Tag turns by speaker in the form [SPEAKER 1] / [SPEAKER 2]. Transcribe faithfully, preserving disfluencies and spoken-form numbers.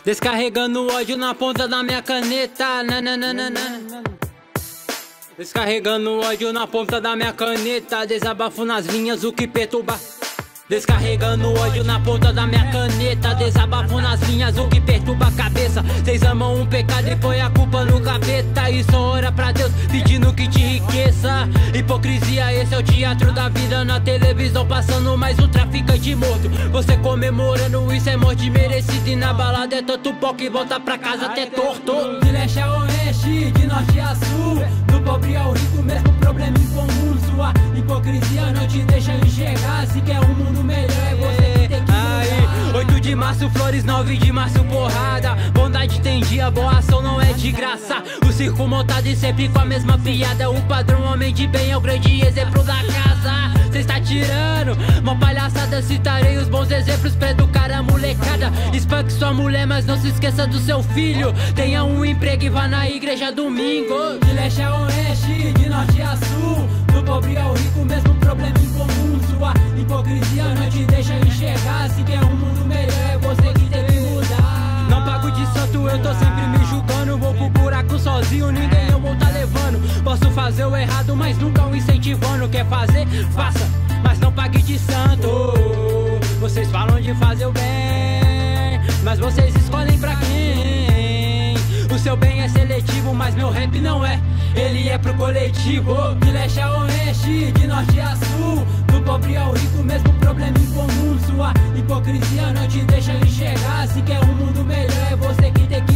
[SPEAKER 1] Descarregando ódio na ponta da minha caneta. Nananana. Descarregando ódio na ponta da minha caneta. Desabafo nas linhas, o que perturba. Descarregando ódio na ponta da minha caneta. Desabafo nas linhas, o que perturba a cabeça. Cês amam um pecado e põe a culpa no capeta. E só ora pra Deus pedindo que te enriqueça. Hipocrisia, esse é o teatro da vida. Na televisão passando mais um traficante morto. Você comemorando, isso é morte merecida. E na balada é tanto pó que volta pra casa até torto.
[SPEAKER 2] De leste a oeste, de norte a sul, do pobre ao rico, mesmo problema em comum. Sua hipocrisia não te deixa enxergar. Se quer um mundo melhor, é você que tem que mudar.
[SPEAKER 1] Oito de março, flores, nove de março, porrada. Bondade tem dia, boa ação não é de graça. O circo montado e sempre com a mesma piada. O padrão homem de bem é o grande exemplo da casa. Cê está tirando, uma palhaçada. Citarei os bons exemplos pra educar a molecada. Espanque sua mulher, mas não se esqueça do seu filho. Tenha um emprego e vá na igreja domingo.
[SPEAKER 2] De leste a oeste, de norte a sul, do pobre ao rico, mesmo problema em comum. Sua hipocrisia não te deixa enxergar. Se quer um mundo melhor, é você que tem que mudar.
[SPEAKER 1] Não pago de santo, eu tô sempre me julgando. Vou pro buraco sozinho, ninguém eu vou tá levando. Posso fazer o errado, mas nunca o incentivando. Quer fazer? Faça, mas não pague de santo. Vocês falam de fazer o bem, mas vocês escolhem pra quem? O seu bem é seletivo, mas meu rap não é. Ele é pro coletivo.
[SPEAKER 2] De leste a oeste, de norte a sul, do pobre ao rico, mesmo problema em comum. Sua hipocrisia não te deixa enxergar. Se quer um mundo melhor, é você que tem que